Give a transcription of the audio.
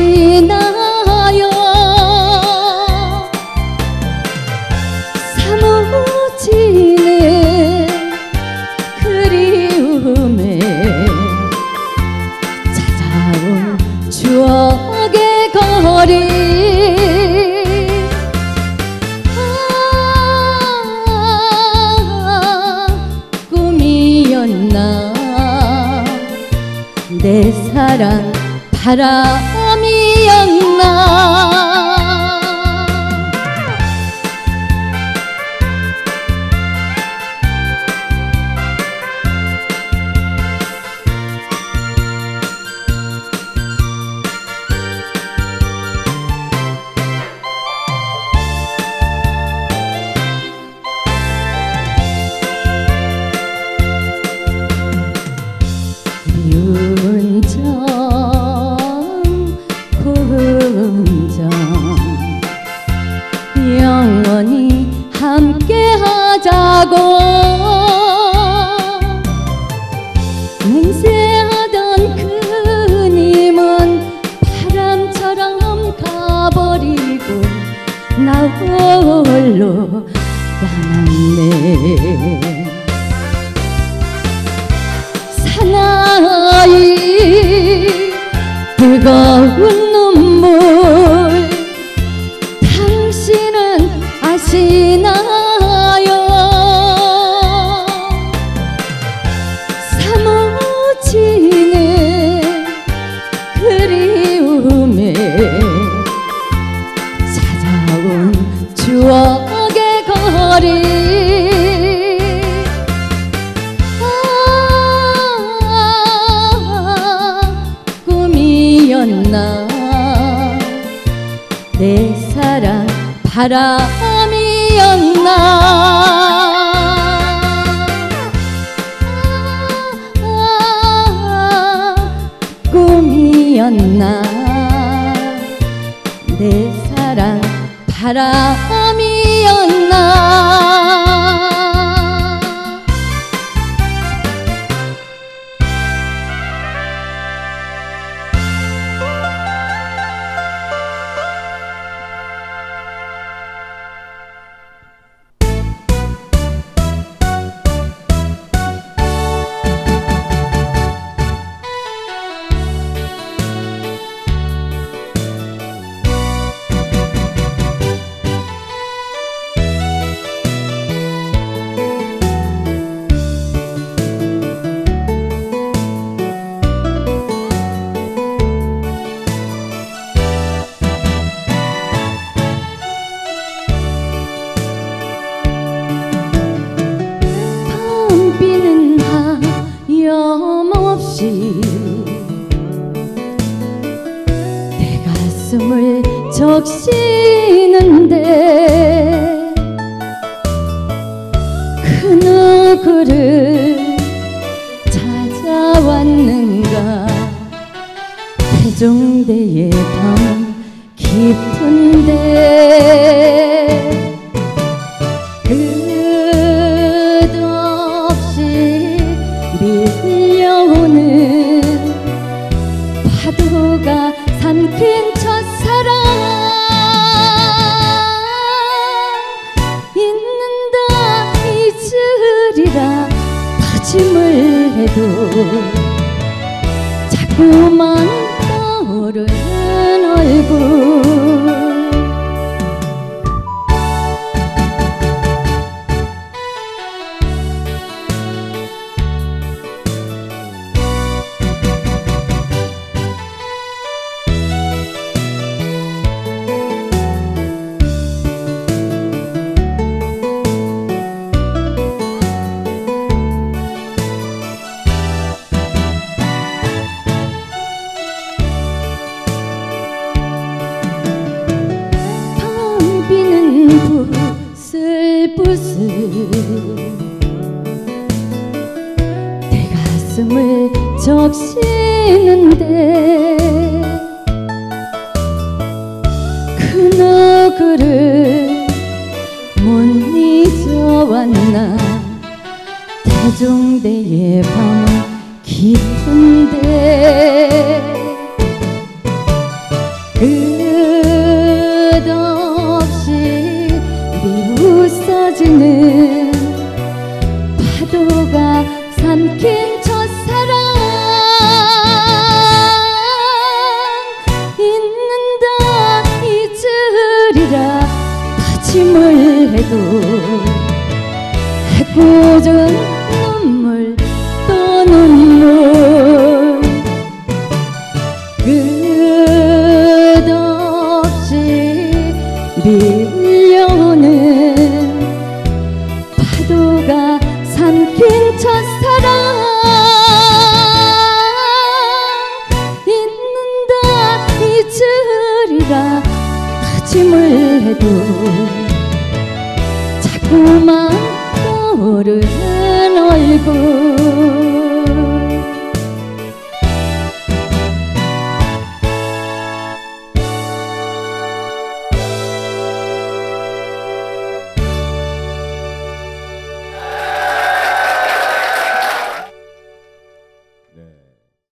아시나요? 사무치는 그리움에 찾아온 추억의 거리. 꿈이었나 내 사랑 바람이었나. 미운 점 고운 점 영원히 함께 하자고. 맹세하던 그님은 바람처럼 가버리고 나 홀로 남았네. 사나이 뜨거운 눈물 당신은 아시나요? 사무치는 그리움에 찾아온 추억의 거리. 꿈이었나 내 사랑 바람이었나. 꿈이었나 내 사랑 바람이었나. 비는 하염없이 내 가슴을 적시는데 그 누구를 찾아왔는가. 태종대의 밤 깊은데 밀려오는 파도가 삼킨 첫사랑 잊는다 잊으리라 다짐을 해도 자꾸만 떠오르는 얼굴. 부슬부슬 내 가슴을 적시는데 그 누구를 못 잊어왔나. 태종대의 밤 깊은